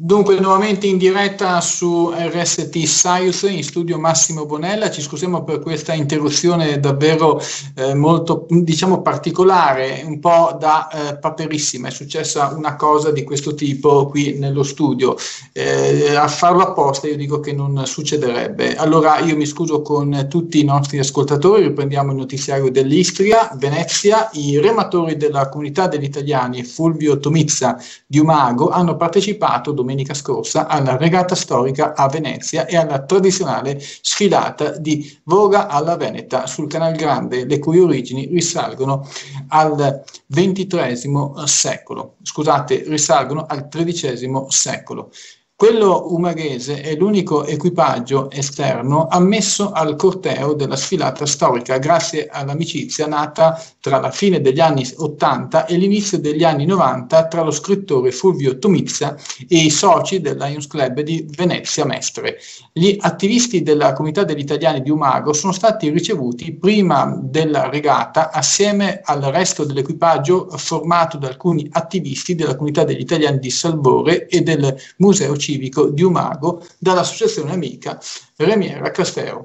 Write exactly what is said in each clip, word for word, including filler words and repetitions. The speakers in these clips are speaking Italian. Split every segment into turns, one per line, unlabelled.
Dunque, nuovamente in diretta su R S T Science, in studio Massimo Bonella. Ci scusiamo per questa interruzione davvero eh, molto, diciamo, particolare, un po' da eh, paperissima. È successa una cosa di questo tipo qui nello studio. Eh, a farlo apposta io dico che non succederebbe. Allora io mi scuso con tutti i nostri ascoltatori, riprendiamo il notiziario dell'Istria, Venezia. I rematori della comunità degli italiani Fulvio Tomizza di Umago hanno partecipato domenica scorsa alla regata storica a Venezia e alla tradizionale sfilata di Voga alla Veneta sul Canal Grande, le cui origini risalgono al ventitreesimo secolo, scusate, risalgono al tredicesimo secolo. Quello umaghese è l'unico equipaggio esterno ammesso al corteo della sfilata storica, grazie all'amicizia nata tra la fine degli anni ottanta e l'inizio degli anni novanta tra lo scrittore Fulvio Tomizza e i soci del Lions Club di Venezia Mestre. Gli attivisti della comunità degli italiani di Umago sono stati ricevuti prima della regata assieme al resto dell'equipaggio formato da alcuni attivisti della comunità degli italiani di Salvore e del Museo Civico di Umago dall'associazione amica Remiera Castero.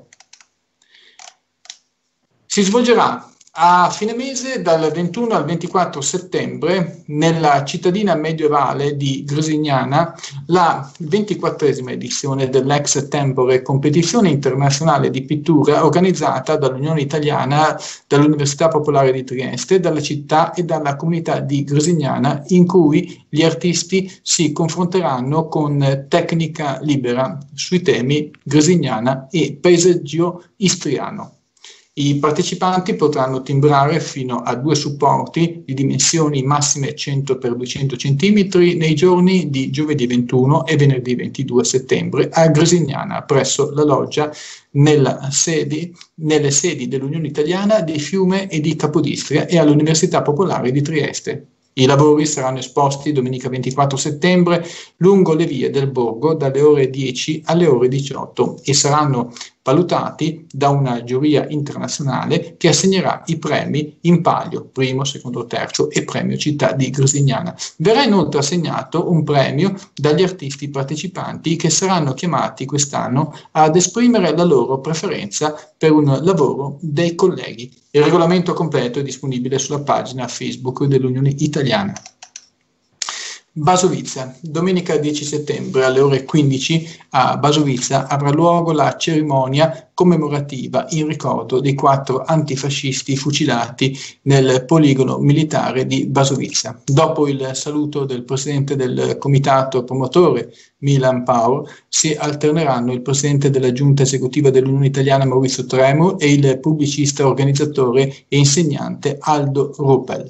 Si svolgerà a fine mese dal ventuno al ventiquattro settembre nella cittadina medievale di Grisignana la ventiquattresima edizione dell'Ex Tempore competizione internazionale di pittura organizzata dall'Unione Italiana, dall'Università Popolare di Trieste, dalla città e dalla comunità di Grisignana, in cui gli artisti si confronteranno con tecnica libera sui temi Grisignana e paesaggio istriano. I partecipanti potranno timbrare fino a due supporti di dimensioni massime cento per duecento centimetri nei giorni di giovedì ventuno e venerdì ventidue settembre a Grisignana, presso la loggia nella sedi, nelle sedi dell'Unione Italiana di Fiume e di Capodistria e all'Università Popolare di Trieste. I lavori saranno esposti domenica ventiquattro settembre lungo le vie del borgo dalle ore dieci alle ore diciotto e saranno valutati da una giuria internazionale che assegnerà i premi in palio, primo, secondo, terzo e premio città di Grisignana. Verrà inoltre assegnato un premio dagli artisti partecipanti che saranno chiamati quest'anno ad esprimere la loro preferenza per un lavoro dei colleghi. Il regolamento completo è disponibile sulla pagina Facebook dell'Unione Italiana. Basovizza, domenica dieci settembre alle ore quindici a Basovizza avrà luogo la cerimonia commemorativa in ricordo dei quattro antifascisti fucilati nel poligono militare di Basovizza. Dopo il saluto del presidente del comitato promotore Milan Paur, si alterneranno il presidente della giunta esecutiva dell'Unione Italiana Maurizio Tremur e il pubblicista, organizzatore e insegnante Aldo Ruppel.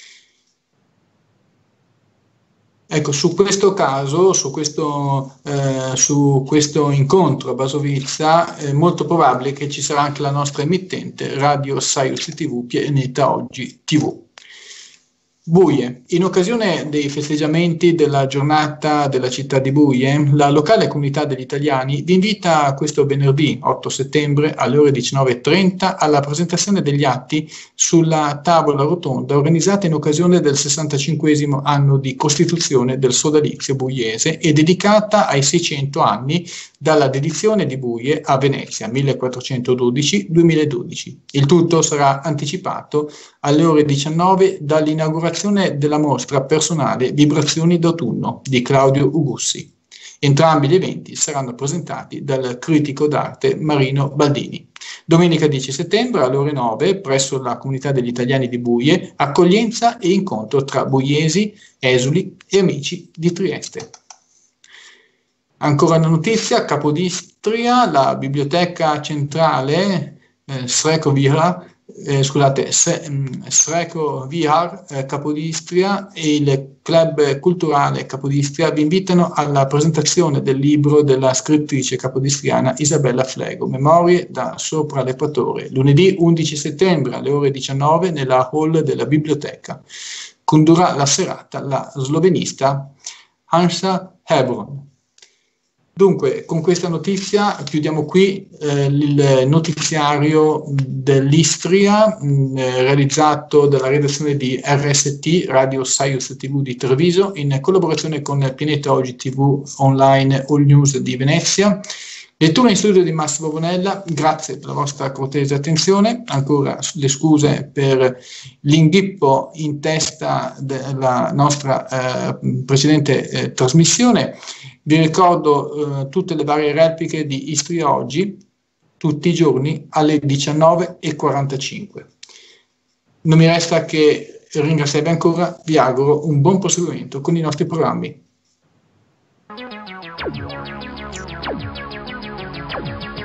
Ecco, su questo caso, su questo, eh, su questo incontro a Basovizza, è molto probabile che ci sarà anche la nostra emittente Radio Science tivù, Pianeta Oggi tivù. Buie. In occasione dei festeggiamenti della giornata della città di Buie, la locale comunità degli italiani vi invita questo venerdì otto settembre alle ore diciannove e trenta alla presentazione degli atti sulla tavola rotonda organizzata in occasione del sessantacinquesimo anno di costituzione del sodalizio buiese e dedicata ai seicento anni dalla dedizione di Buie a Venezia millequattrocentododici duemiladodici. Il tutto sarà anticipato alle ore diciannove dall'inaugurazione della mostra personale Vibrazioni d'autunno di Claudio Ugussi. Entrambi gli eventi saranno presentati dal critico d'arte Marino Baldini. Domenica dieci settembre alle ore nove presso la comunità degli italiani di Buie, accoglienza e incontro tra buiesi, esuli e amici di Trieste. Ancora una notizia, Capodistria, la biblioteca centrale eh, Sreco Vihar, eh, scusate, Sreco Vihar eh, Capodistria e il club culturale Capodistria vi invitano alla presentazione del libro della scrittrice capodistriana Isabella Flego, Memorie da sopra l'equatore, lunedì undici settembre alle ore diciannove nella hall della biblioteca. Condurrà la serata la slovenista Hansa Hebron. Dunque, con questa notizia chiudiamo qui eh, il notiziario dell'Istria mh, realizzato dalla redazione di R S T, Radio Science T V di Treviso, in collaborazione con Pianeta Oggi T V Online All News di Venezia. Lettura in studio di Massimo Bonella, grazie per la vostra cortese attenzione, ancora le scuse per l'inghippo in testa della nostra eh, precedente eh, trasmissione. Vi ricordo eh, tutte le varie repliche di Istria Oggi, tutti i giorni alle diciannove e quarantacinque. Non mi resta che ringraziarvi ancora, vi auguro un buon proseguimento con i nostri programmi.